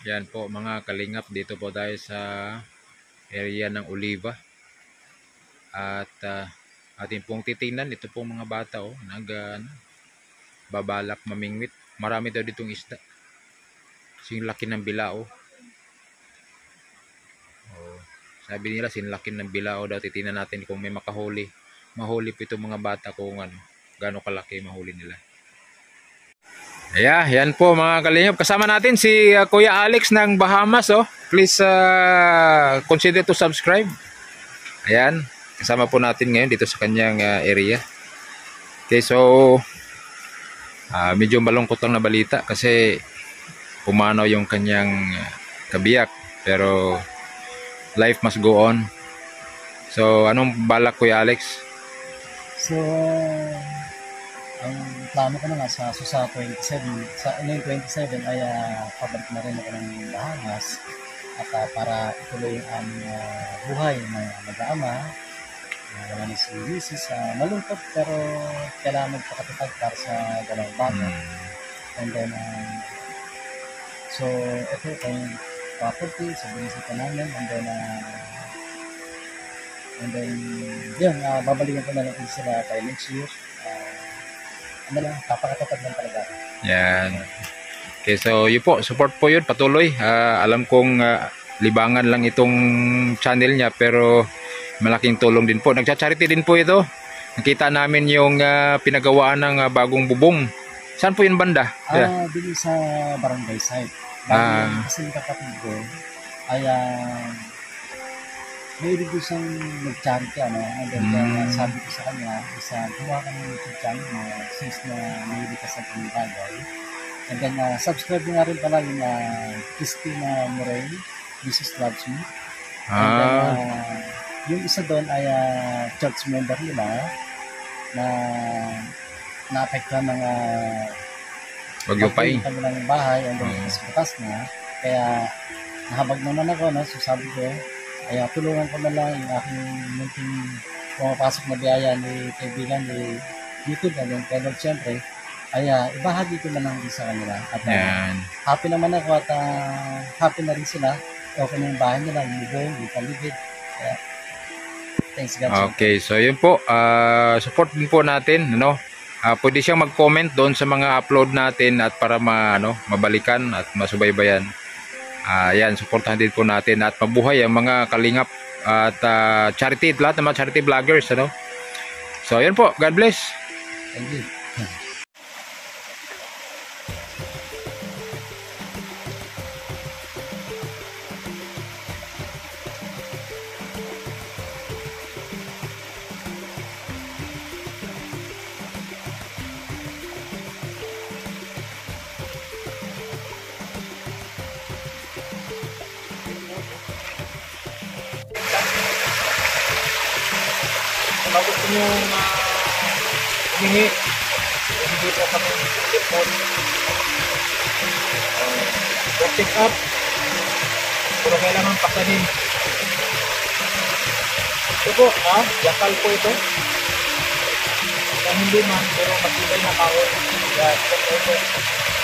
Yan po mga kalingap, dito po tayo sa area ng Oliva. At atin pong titingnan, ito pong mga bata babalak mamingwit. Marami daw ditong isda. Kasing laki ng bilao. Sabi nila sinlaki ng bilao daw. Titingnan natin kung may makahuli. Mahuli po itong mga bata kung gaano kalaki mahuli nila. Yan po mga kalingap. Kasama natin si Kuya Alex ng Bahamas. Please consider to subscribe. Ayan. Kasama po natin ngayon dito sa kanyang area. Okay, so medyo malungkot lang na balita kasi pumanaw yung kanyang kabiyak. Pero life must go on. So anong balak, Kuya Alex? So ang plano ko na nga sa 27 ay pabalik na rin ako ng Bahamas at para ituloy ang buhay na mag-aama. Wala na si Mrs. Malungkot pero kailangan magpakatupad para sa dalawang bata. And then so ito yung property sa binisita namin and then yun, babalikan ko na lang sila by next year. Papakatapad lang talaga. Yan. Okay, so yun po, support po yun, patuloy. Alam kong libangan lang itong channel niya pero malaking tulong din po. Nagcha-charity din po ito. Nakita namin yung pinagawaan ng bagong bubong. Saan po yung banda? Dito sa barangay site. Kasi yung kapatid ko ay may gusto siyang mag-charity and then sabi ko sa kanya gumawa ka ng YouTube channel mo since na may ka sa mga bagay and then subscribe nga rin pala yung Christina Morel, Jesus Loves Me and then yung isa doon ay church member nila na naapektuhan ng Bagyo-Pai kanilang bahay and then bukas na kaya nahabag naman ako so sabi ko tulungan ko na lang yung aking munting pumapasok na biyaya ni kaibigan ni YouTube and then siyempre ibahagi ko na lang din sa kanila at happy naman ako at happy na rin sila okay na yung bahay nila yung paligid thanks God. Okay, so yun po support din po natin pwede siyang mag-comment doon sa mga upload natin at para mabalikan at masubaybayan. Yan, supportahan din po natin at mabuhay ang mga kalingap at charity, lahat ng mga charity vloggers So yan po, God bless. Thank you. Kung gusto nyo humingi, hindi po kami telefon. Check up. Pero kailangan pakanin. Ito po, yakal po ito. Kung hindi man, pero matibay na kahoy. Yan, ito.